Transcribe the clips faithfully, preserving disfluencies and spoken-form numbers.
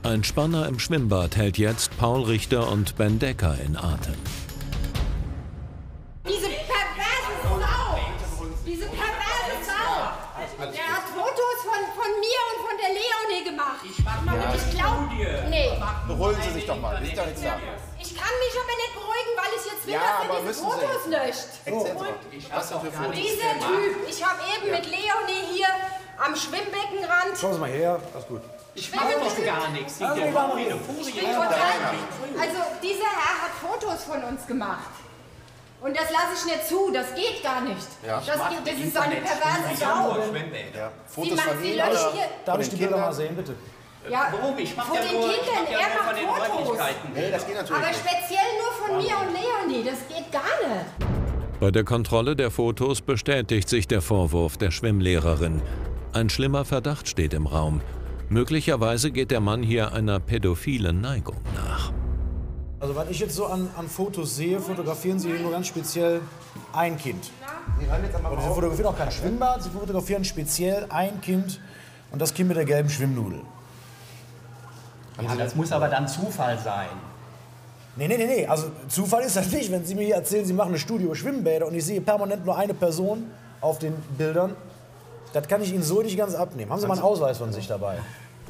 Ein Spanner im Schwimmbad hält jetzt Paul Richter und Ben Decker in Atem. Diese perverse Sau! Diese perverse Sau! Der hat Fotos von, von mir und von der Leonie gemacht. Ich mach mal ja. Ich glaub, nee. Beruhigen Sie sich doch mal, wir sind doch jetzt da. Ich kann mich aber nicht beruhigen, weil ich jetzt will, Ja, dass er diese Fotos Sie. löscht. So. Was auch für Fotos? Dieser Typ, ich habe eben mit Leonie hier am Schwimmbeckenrand. Schauen Sie mal her, alles gut. Ich mache doch gar nichts. Ich bin total, also dieser Herr hat Fotos von uns gemacht. Und das lasse ich nicht zu, das geht gar nicht. Ja. Das, geht, das ist so eine perverse Sau. Ja. Sie, Fotos von sie Ihnen. löscht hier. Darf ich die Bilder mal sehen, bitte? Ja, Warum? Ich mache von ja den nur, Kindern, ich mach ja er nur von den macht Fotos. Räumlichkeiten. Nee, das geht natürlich Aber nicht. speziell nur von mir und Leonie, das geht gar nicht. Bei der Kontrolle der Fotos bestätigt sich der Vorwurf der Schwimmlehrerin. Ein schlimmer Verdacht steht im Raum. Möglicherweise geht der Mann hier einer pädophilen Neigung nach. Also was ich jetzt so an, an Fotos sehe, fotografieren Sie nur ganz speziell ein Kind. Und Sie fotografieren auch kein Schwimmbad, Sie fotografieren speziell ein Kind und das Kind mit der gelben Schwimmnudel. Ja, das muss aber dann Zufall sein. Nee, nee, nee, nee, also Zufall ist das nicht. Wenn Sie mir hier erzählen, Sie machen eine Studio Schwimmbäder und ich sehe permanent nur eine Person auf den Bildern, das kann ich Ihnen so nicht ganz abnehmen. Haben Sie mal einen Ausweis von sich dabei?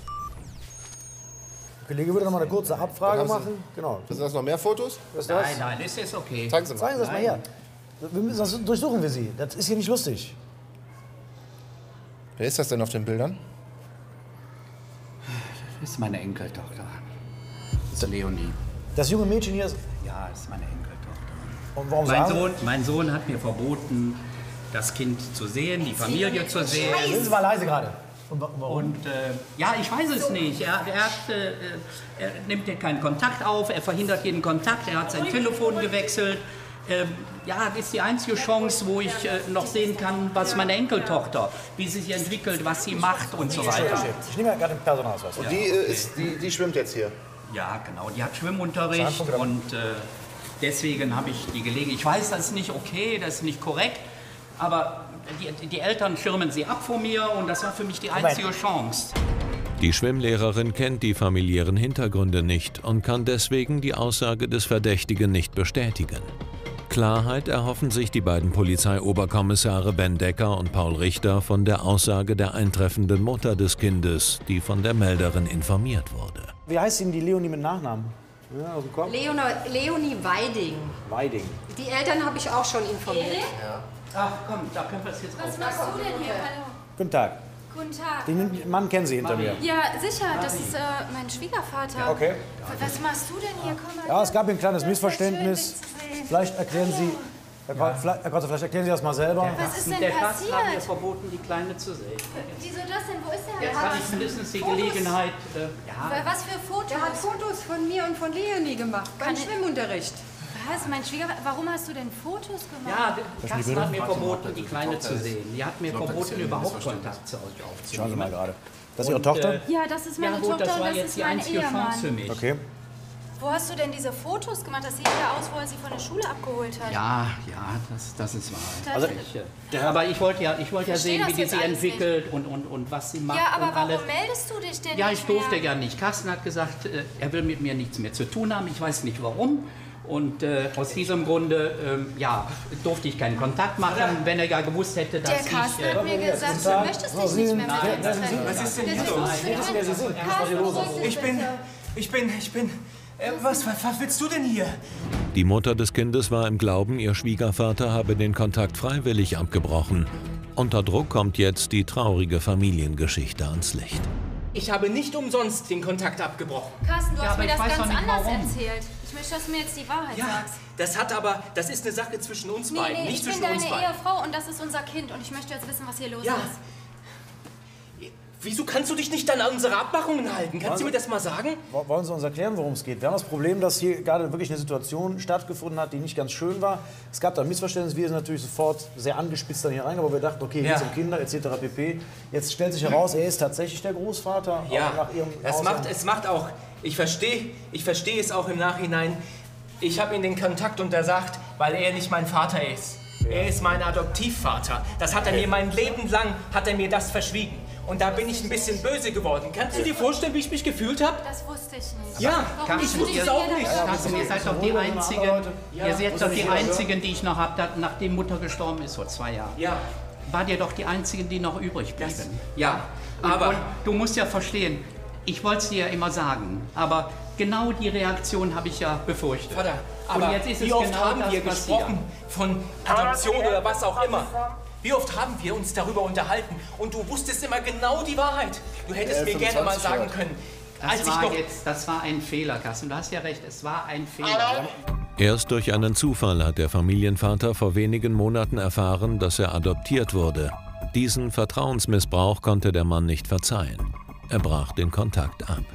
Der Kollege würde noch mal eine kurze Abfrage machen. Genau. Sind das noch mehr Fotos? Was ist das? Nein, nein, ist jetzt okay. Zeigen Sie mal. Zeigen Sie das mal her. Wir müssen, das durchsuchen wir Sie. Das ist hier nicht lustig. Wer ist das denn auf den Bildern? Das ist meine Enkeltochter. Das ist Leonie. Das junge Mädchen hier ist... Ja, das ist meine Enkeltochter. Und warum Mein sagen Sohn, mein Sohn hat mir verboten, das Kind zu sehen, die Familie zu sehen. Sind Sie mal leise gerade. Und warum? Und äh, ja, ich weiß es nicht. Er, er, hat, äh, er nimmt ja keinen Kontakt auf, er verhindert jeden Kontakt, er hat sein Telefon gewechselt. Ähm, ja, das ist die einzige Chance, wo ich äh, noch sehen kann, was meine Enkeltochter, wie sie sich entwickelt, was sie macht und so weiter. Ich nehme ja gerade den Personalausweis. Und die, äh, ist, die, die schwimmt jetzt hier? Ja, genau. Die hat Schwimmunterricht und äh, deswegen habe ich die Gelegenheit. Ich weiß, das ist nicht okay, das ist nicht korrekt, aber die, die Eltern schirmen sie ab vor mir und das war für mich die einzige Chance. Die Schwimmlehrerin kennt die familiären Hintergründe nicht und kann deswegen die Aussage des Verdächtigen nicht bestätigen. Klarheit erhoffen sich die beiden Polizeioberkommissare Ben Decker und Paul Richter von der Aussage der eintreffenden Mutter des Kindes, die von der Melderin informiert wurde. Wie heißt Ihnen die Leonie mit Nachnamen? Ja, aus dem Kopf? Leonie, Leonie Weiding. Weiding. Die Eltern habe ich auch schon informiert. Ja. Ach komm, da können wir es jetzt Was machst du denn hier? Hallo. Guten Tag. Guten Tag. Den Mann kennen Sie hinter mir. Ja, sicher, das ist äh, mein Schwiegervater. Okay. Was machst du denn hier? Komm mal. Ja, es gab hier ein kleines Das ist Missverständnis. schön, dich zu sehen. Vielleicht erklären Sie, Herr Kotze, vielleicht, Herr Kotze, vielleicht erklären Sie das mal selber. Was ist denn Der Gast hat mir passiert? verboten, die Kleine zu sehen. Wieso das denn? Wo ist der Jetzt Herr? hatte ich mindestens die Gelegenheit. Äh, ja, Was für Fotos? Der hat Fotos von mir und von Leonie gemacht beim Kann ich- Schwimmunterricht. Was? Mein Schwiegervater? Warum hast du denn Fotos gemacht? ja, der Carsten hat mir verboten, die Kleine zu sehen. Die hat mir verboten, überhaupt Kontakt zu euch Schauen Sie mal aufzunehmen. gerade. Das ist Ihre Tochter? äh, Ja, das ist meine Ja gut, Tochter das war und das jetzt ist die mein einzige Chance für Ehemann. mich. Okay. Wo hast du denn diese Fotos gemacht? Das sieht ja aus, wo er sie von der Schule abgeholt hat. Ja, ja, das, das ist wahr. Also, Ich, äh, aber ich wollte ja, ich wollte ja verstehe sehen, wie das die jetzt sich alles entwickelt und, und, und was sie macht Ja, aber und alles. warum meldest du dich denn Ja, nicht ich durfte mehr? ja nicht. Carsten hat gesagt, äh, er will mit mir nichts mehr zu tun haben. Ich weiß nicht warum. Und äh, aus diesem Grunde ähm, ja, durfte ich keinen Kontakt machen, wenn er ja gewusst hätte, dass Der ich... Carsten Äh, hat mir gesagt, du möchtest dich nicht mehr mit ihm treffen. Was ist denn hier Das los? ist nicht wer Sie sind. Ich bin, ich bin, ich bin, äh, was, was, was willst du denn hier? Die Mutter des Kindes war im Glauben, ihr Schwiegervater habe den Kontakt freiwillig abgebrochen. Unter Druck kommt jetzt die traurige Familiengeschichte ans Licht. Ich habe nicht umsonst den Kontakt abgebrochen. Carsten, du Ja, hast aber mir ich das weiß ganz doch nicht, anders warum. erzählt. Ich möchte, dass du mir jetzt die Wahrheit Ja, sagst. das hat aber, das ist eine Sache zwischen uns Nee, beiden, nee, nicht ich bin zwischen deine uns beiden. Ehefrau und das ist unser Kind und ich möchte jetzt wissen, was hier los Ja. ist. Wieso kannst du dich nicht an unsere Abmachungen halten? Kannst du mir das mal sagen? Wollen Sie uns erklären, worum es geht? Wir haben das Problem, dass hier gerade wirklich eine Situation stattgefunden hat, die nicht ganz schön war. Es gab da ein Missverständnis. Wir sind natürlich sofort sehr angespitzt dann hier rein, aber wir dachten, okay, hier Ja. sind Kinder et cetera pp. Jetzt stellt sich heraus, er ist tatsächlich der Großvater. auch Ja, nach Ihrem das Aussagen. macht, es macht auch, ich verstehe ich verstehe es auch im Nachhinein, ich habe ihm den Kontakt untersagt, weil er nicht mein Vater ist. Er ist mein Adoptivvater. Das hat er mir mein Leben lang, hat er mir das verschwiegen. Und da bin ich ein bisschen böse geworden. Kannst du dir vorstellen, wie ich mich gefühlt habe? Das wusste ich nicht. Ja, Warum ich wusste es studiert auch ihr nicht. das? Carsten, ihr seid doch die Einzigen, ihr seid doch die Einzigen, die ich noch habe, nachdem Mutter gestorben ist vor zwei Jahren. Ja. Wart ihr doch die Einzigen, die noch übrig blieben. Das, ja, Und, aber... und du musst ja verstehen, ich wollte es dir ja immer sagen, aber genau die Reaktion habe ich ja befürchtet. Vater, aber und jetzt ist wie es oft genau haben das wir passiert. gesprochen von Adoption oder was auch immer? Wie oft haben wir uns darüber unterhalten und du wusstest immer genau die Wahrheit. Du hättest mir gerne mal sagen können, Das als ich war noch... jetzt, das war ein Fehler, Carsten. Du hast ja recht, es war ein Fehler. Erst durch einen Zufall hat der Familienvater vor wenigen Monaten erfahren, dass er adoptiert wurde. Diesen Vertrauensmissbrauch konnte der Mann nicht verzeihen. Er brach den Kontakt ab.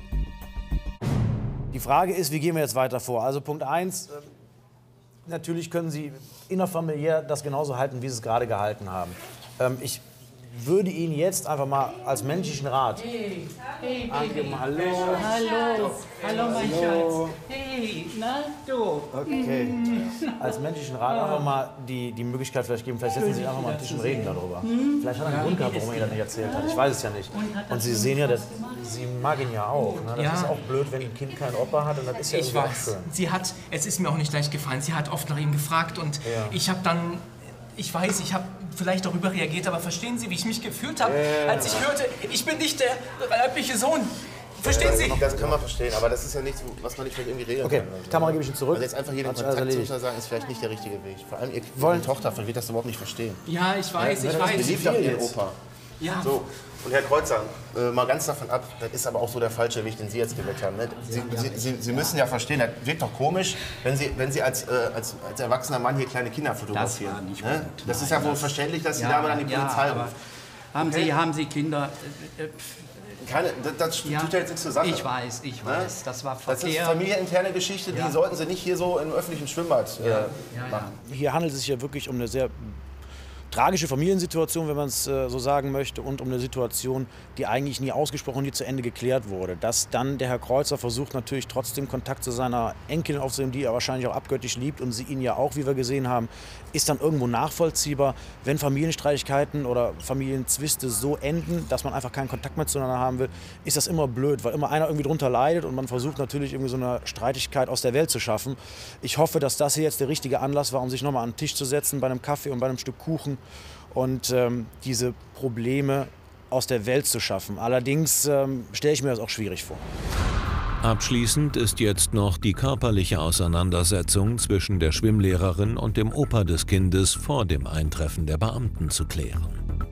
Die Frage ist, wie gehen wir jetzt weiter vor? Also Punkt eins, äh, natürlich können Sie innerfamiliär das genauso halten, wie Sie es gerade gehalten haben. Ähm, ich würde Ihnen jetzt einfach mal als menschlichen Rat... Hey, hey, angeben, hallo. Hallo, hallo mein Schatz. Hey, na du. Okay. Als menschlichen Rat einfach mal die, die Möglichkeit vielleicht geben, vielleicht setzen Sie sich einfach mal an den Tisch und reden darüber. Vielleicht hat er einen Grund gehabt, warum er Ihnen das nicht erzählt hat. Ich weiß es ja nicht. Und Sie sehen ja, dass, Sie mag ihn ja auch. Ne? Das Ja. ist auch blöd, wenn ein Kind keinen Opa hat. Und das ist ja Ich irgendwie auch weiß, schön. sie hat, es ist mir auch nicht leicht gefallen, sie hat oft nach ihm gefragt und Ja. ich habe dann, ich weiß, ich habe vielleicht darüber reagiert, aber verstehen Sie, wie ich mich gefühlt habe, Ja. als ich hörte, ich bin nicht der leibliche Sohn. Verstehen Sie? Das können wir verstehen, aber das ist ja nichts, was man nicht vielleicht irgendwie regeln Okay, kann. Also. Kamera gebe ich Ihnen zurück. Also jetzt einfach hier den Hat sich alles Kontakt zu erledigt. untersagen, ist vielleicht nicht der richtige Weg. Vor allem ihr Wollen- Ihre Tochter wird das überhaupt nicht verstehen. Ja, ich weiß, ich Sie weiß. liebt doch ihren jetzt. Opa. Ja. So, und Herr Kreuzer, äh, mal ganz davon ab, das ist aber auch so der falsche Weg, den Sie jetzt gewählt haben. Ne? Sie, Sie, Sie, Sie müssen ja verstehen, das wirkt doch komisch, wenn Sie, wenn Sie als, äh, als, als erwachsener Mann hier kleine Kinder fotografieren. Das war nicht ne? gut. Das ist Nein, ja wohl das- verständlich, dass die Dame dann die Polizei aber ruft. haben, Okay. Sie, haben Sie Kinder? Äh, äh, Keine, das das ja. tut ja jetzt nichts zur Sache. Ich weiß, ich weiß, das war Das ist Verkehr. familieninterne Geschichte, die sollten Sie nicht hier so im öffentlichen Schwimmbad äh, machen. Hier handelt es sich ja wirklich um eine sehr tragische Familiensituation, wenn man es äh, so sagen möchte, und um eine Situation, die eigentlich nie ausgesprochen, nie zu Ende geklärt wurde. Dass dann der Herr Kreuzer versucht, natürlich trotzdem Kontakt zu seiner Enkelin aufzunehmen, die er wahrscheinlich auch abgöttisch liebt und sie ihn ja auch, wie wir gesehen haben, ist dann irgendwo nachvollziehbar. Wenn Familienstreitigkeiten oder Familienzwiste so enden, dass man einfach keinen Kontakt mehr zueinander haben will, ist das immer blöd, weil immer einer irgendwie drunter leidet und man versucht natürlich irgendwie so eine Streitigkeit aus der Welt zu schaffen. Ich hoffe, dass das hier jetzt der richtige Anlass war, um sich nochmal an den Tisch zu setzen bei einem Kaffee und bei einem Stück Kuchen und ähm, diese Probleme aus der Welt zu schaffen. Allerdings ähm, stelle ich mir das auch schwierig vor. Abschließend ist jetzt noch die körperliche Auseinandersetzung zwischen der Schwimmlehrerin und dem Opa des Kindes vor dem Eintreffen der Beamten zu klären.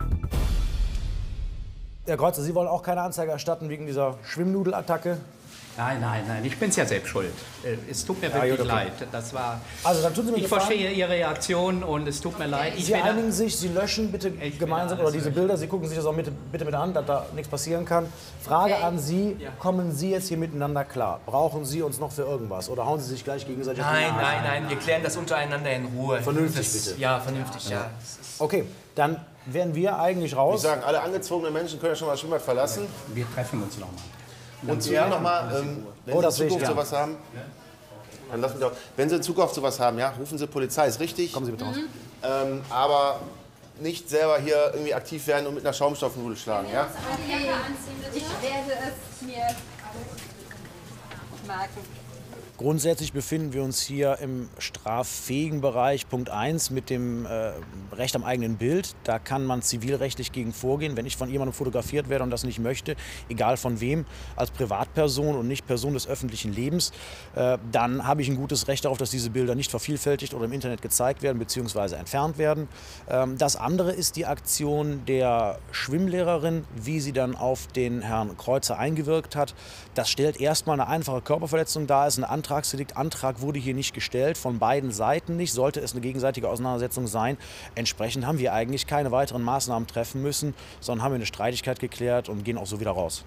Herr Kreuzer, Sie wollen auch keine Anzeige erstatten wegen dieser Schwimmnudelattacke? Nein, nein, nein, ich bin's ja selbst schuld. Äh, Es tut mir Ja, wirklich gut, okay. leid. Das war. Also dann tun Sie mir Ich Gefallen. verstehe Ihre Reaktion und es tut mir leid. Ich Sie werde- einigen sich, Sie löschen bitte will gemeinsam alles oder diese Bilder, Sie gucken sich das auch mit, bitte mit an, dass da nichts passieren kann. Frage an Sie, kommen Sie jetzt hier miteinander klar? Brauchen Sie uns noch für irgendwas oder hauen Sie sich gleich gegenseitig auf die Nein, Nase? nein, nein, wir klären das untereinander in Ruhe. Vernünftig, das, bitte. Ja, vernünftig, ja. ja. Okay, dann wären wir eigentlich Ich raus. sagen, alle angezogenen Menschen können ja schon mal das Schwimmbad verlassen. Wir treffen uns nochmal. Und zu Ihnen nochmal, ähm, wenn Oh, Sie in das will ich Zukunft gern. sowas haben, dann lassen Sie doch, wenn Sie in Zukunft sowas haben, ja, rufen Sie Polizei, ist richtig. Kommen Sie bitte raus. Ähm, aber nicht selber hier irgendwie aktiv werden und mit einer Schaumstoffnudel schlagen, ja? Ich werde es mir merken. Grundsätzlich befinden wir uns hier im straffähigen Bereich, Punkt eins, mit dem äh, Recht am eigenen Bild. Da kann man zivilrechtlich gegen vorgehen. Wenn ich von jemandem fotografiert werde und das nicht möchte, egal von wem, als Privatperson und nicht Person des öffentlichen Lebens, äh, dann habe ich ein gutes Recht darauf, dass diese Bilder nicht vervielfältigt oder im Internet gezeigt werden bzw. entfernt werden. Ähm, das andere ist die Aktion der Schwimmlehrerin, wie sie dann auf den Herrn Kreuzer eingewirkt hat. Das stellt erstmal eine einfache Körperverletzung dar, ist ein Antragsdelikt. Antrag wurde hier nicht gestellt, von beiden Seiten nicht, sollte es eine gegenseitige Auseinandersetzung sein. Entsprechend haben wir eigentlich keine weiteren Maßnahmen treffen müssen, sondern haben wir eine Streitigkeit geklärt und gehen auch so wieder raus.